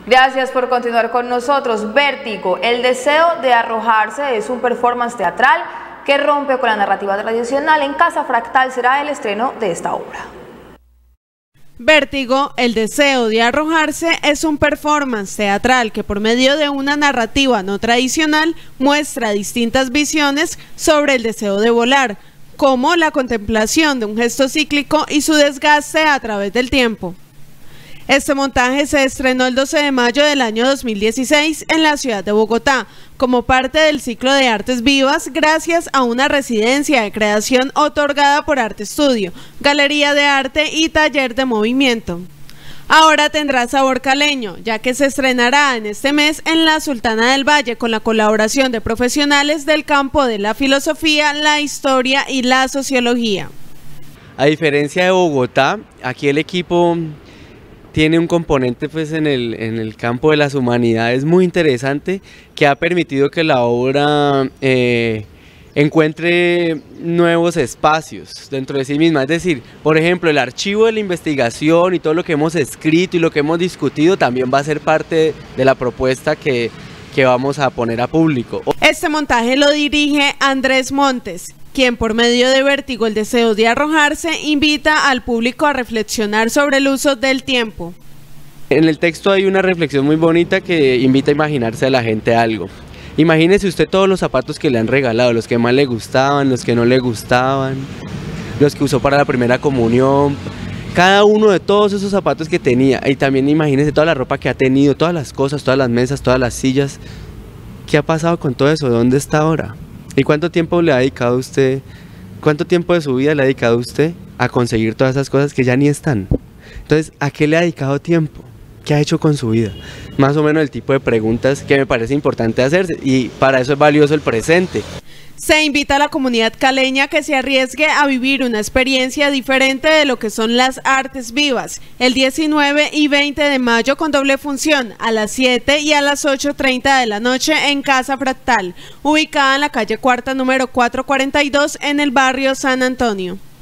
Gracias por continuar con nosotros. Vértigo, el deseo de arrojarse es un performance teatral que rompe con la narrativa tradicional. En Casa Fractal será el estreno de esta obra. Vértigo, el deseo de arrojarse es un performance teatral que por medio de una narrativa no tradicional muestra distintas visiones sobre el deseo de volar, como la contemplación de un gesto cíclico y su desgaste a través del tiempo. Este montaje se estrenó el 12 de mayo del año 2016 en la ciudad de Bogotá, como parte del ciclo de Artes Vivas, gracias a una residencia de creación otorgada por Arte Estudio, Galería de Arte y Taller de Movimiento. Ahora tendrá sabor caleño, ya que se estrenará en este mes en la Sultana del Valle con la colaboración de profesionales del campo de la filosofía, la historia y la sociología. A diferencia de Bogotá, aquí el equipo tiene un componente en el campo de las humanidades muy interesante que ha permitido que la obra encuentre nuevos espacios dentro de sí misma. Es decir, por ejemplo, el archivo de la investigación y todo lo que hemos escrito y lo que hemos discutido también va a ser parte de la propuesta que vamos a poner a público. Este montaje lo dirige Andrés Montes, quien por medio de Vértigo, el deseo de arrojarse, invita al público a reflexionar sobre el uso del tiempo. En el texto hay una reflexión muy bonita que invita a imaginarse a la gente algo. Imagínese usted todos los zapatos que le han regalado, los que más le gustaban, los que no le gustaban, los que usó para la primera comunión, cada uno de todos esos zapatos que tenía, y también imagínese toda la ropa que ha tenido, todas las cosas, todas las mesas, todas las sillas. ¿Qué ha pasado con todo eso? ¿Dónde está ahora? ¿Y cuánto tiempo le ha dedicado usted, cuánto tiempo de su vida le ha dedicado usted a conseguir todas esas cosas que ya ni están? Entonces, ¿a qué le ha dedicado tiempo? ¿Qué ha hecho con su vida? Más o menos el tipo de preguntas que me parece importante hacerse, y para eso es valioso el presente. Se invita a la comunidad caleña que se arriesgue a vivir una experiencia diferente de lo que son las artes vivas, el 19 y 20 de mayo con doble función, a las 7 y a las 8:30 de la noche en Casa Fractal, ubicada en la calle Cuarta número 442 en el barrio San Antonio.